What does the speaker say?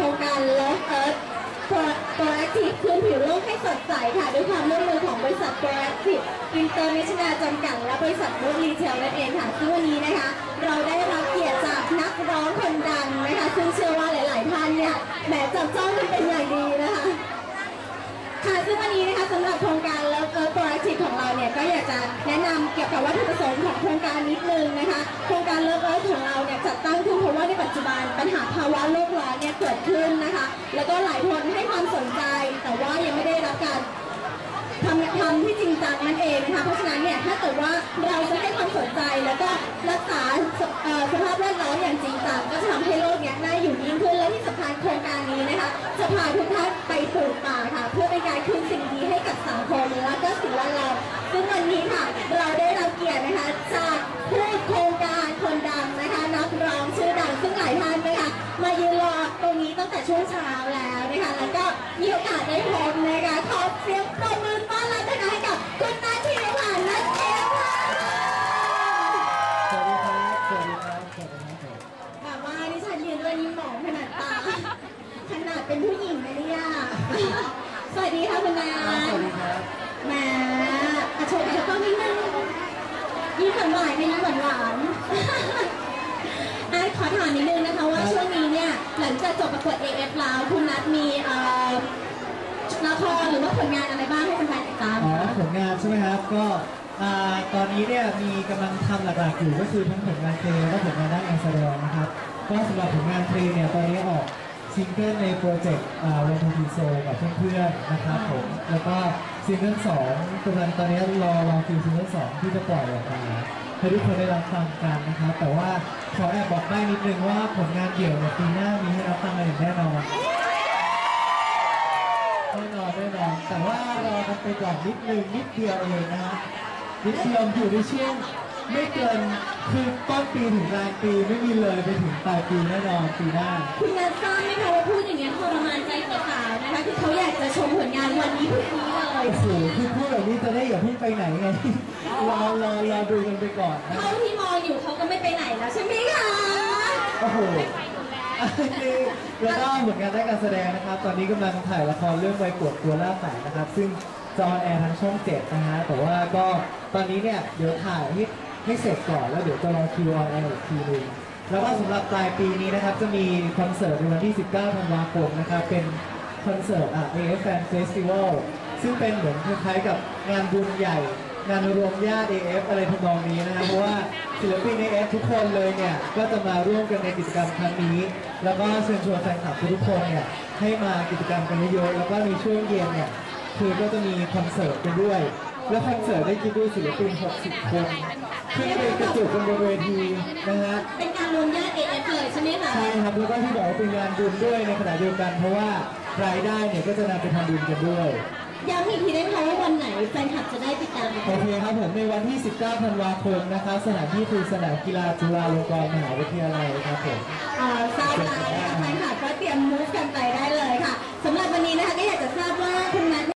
รงการ Love Earth Proactive คืนผิวโลกให้สดใสค่ะด้วยความร่วมมือของบริษัท Proactive International จำกัดและบริษัทมูดรีเทลนั่นเองค่ะซึ่งวันนี้นะคะเราได้รับเกียรติจากนักร้องคนดังนะคะซึ่งเชื่อว่าหลายๆท่านเนี่ยแหมจับจ้องกันเป็นอย่างดีนะคะค่ะซึ่งวันนี้นะคะสำหรับโครงการ Love Earth Proactive ของเราเนี่ยก็อยากจะแนะนำเกี่ยวกับวัตถุประสงค์ของโครงการนิดนึงนะคะโครงการ Love Earth ของเราเนี่ยจัดตั้งขึ้นเพราะว่าในปัจจุบันปัญหาภาวะโลกร้อนเนี่ยเกิดขึ้นนะคะแล้วก็หลายคนให้ความสนใจแต่ว่ายังไม่ได้รับการทำที่จริงจังนั่นเองนะคะเพราะฉะนั้นเนี่ยถ้าเกิดว่าเราจะให้ความสนใจแล้วก็รักษาสภาพแวดล้อมอย่างจริงจังก็จะทำให้โลกเนี้ยน่าอยู่ยิ่งขึ้นและที่สำคัญโครงการนี้นะคะจะพาทุกท่านไปปลูกป่าค่ะเพื่อเป็นการคืนสิ่งดีให้กับสังคมและก็สิ่งแวดล้อมซึ่งวันนี้ค่ะเราได้รับเกียรตินะคะจากผู้โครงการคนดังนะคะนักร้องชื่อดังซึ่งหลายท่านนะคะมายืนรอตรงนี้ตั้งแต่ช่วงเช้าแล้วนะคะแล้วก็มีโอกาสได้พบนะคะขอเสียงปรบมือต้อนรับนะคะให้กับคุณนาทีหวานนัทเทพค่ะสวัสดีครับ สวัสดีครับ สวัสดีครับแบบว่าดิฉันยืนด้วยยิ้มหมองขนาดตาขนาดเป็นผู้หญิงนะเนี่ยสวัสดีค่ะคุณนาสวัสดีครับแหมโชว์จะต้องนิดนึงยิ้มหวานๆให้ยิ้มหวานขอถามนิดนึงนะคะว่าช่วงนี้เนี่ยหลังจากจบประกวด AF แล้วคุณนัทมีละครหรือว่าผลงานอะไรบ้างให้แฟนๆติดตามผลงานใช่ไหมครับก็ตอนนี้เนี่ยมีกำลังทำหลักๆอยู่ก็คือทั้งผลงานเพลงและผลงานด้านการแสดงนะครับก็สำหรับผลงานเพลงเนี่ยตอนนี้ออกซิงเกิลในโปรเจกต์วันทูทีโซกับเพื่อนๆนะครับผมแล้วก็ซิงเกิล2กำลังตอนนี้รอฟิลซิงเกิล2ที่จะปล่อยออกมาให้ทุกคนได้รับฟังกันนะครับแต่ว่าขอแอบบอกได้นิดนึงว่าผลงานเดี่ยวในปีหน้ามีให้รับฟังกันอย่างแน่นอนแต่ว่ารอกันไปก่อนนิดนึงนิดเดียวเองนะฮะนิดเดียวอยู่ในช่วงไม่เกินคือต้นปีถึงกลางปีไม่มีเลยไปถึงปลายปีแน่นอนปีหน้าคุณนัททราบไหมคะว่าพูดอย่างนี้ทรมานใจสาวๆนะคะที่เขาอยากจะชมผลงานวันนี้พรุ่งนี้เลยโอ้โหคือพูดแบบนี้จะได้อย่าเพิ่งไปไหนไงรอดูกันไปก่อนเขาที่มองอยู่เขาก็ไม่ไปไหนแล้วใช่ไหมคะโอ้โหแล้วก็ผลงานด้านการแสดงนะครับตอนนี้กำลังถ่ายละครเรื่องใบปวดตัวล่าแฝดนะครับซึ่งจอแอร์ทางช่อง7นะฮะแต่ว่าก็ตอนนี้เนี่ยเดี๋ยวถ่ายให้เสร็จก่อนแล้วเดี๋ยวจะรอคิวออนแอร์อีกทีนึงแล้วก็สำหรับปลายปีนี้นะครับจะมีคอนเสิร์ตในวันที่19ธันวาคมนะครับเป็นคอนเสิร์ตAF Fan Festival ซึ่งเป็นเหมือนคล้ายๆกับงานบุญใหญ่งานรวมญาติ AF อะไรทำนองนี้นะครับเพราะว่าศิลปิน AF ทุกคนเลยเนี่ยก็จะมาร่วมกันในกิจกรรมครั้งนี้แล้วก็เชิญชวนแฟนคลับทุกคนเนี่ยให้มากิจกรรมกันเยอะๆแล้วก็ในช่วงเย็นเนี่ยคือก็จะมีคอนเสิร์ตกันด้วยแล้วคอนเสิร์ตได้คิดดูศิลปิน60 คนขึ้นไปกระจุกกันบนเวทีนะฮะเป็นการรวมญาติ AF เลยใช่ไหมคะใช่ครับแล้วก็ที่บอกว่าเป็นงานบุญด้วยในขณะเดียวกันเพราะว่ารายได้เนี่ยก็จะนำไปทำบุญกันด้วยย้ำอีกทีได้ไหมว่าวันไหนแฟนคลับจะได้ติดตามโอเคครับผมในวันที่19ธันวาคมนะครับสถานที่คือสนามกีฬาจุฬาลงกรณ์มหาวิทยาลัยครับผมทราบแล้วแฟนคลับก็เตรียมมูฟกันไปได้เลยค่ะสำหรับวันนี้นะคะก็อยากจะทราบว่า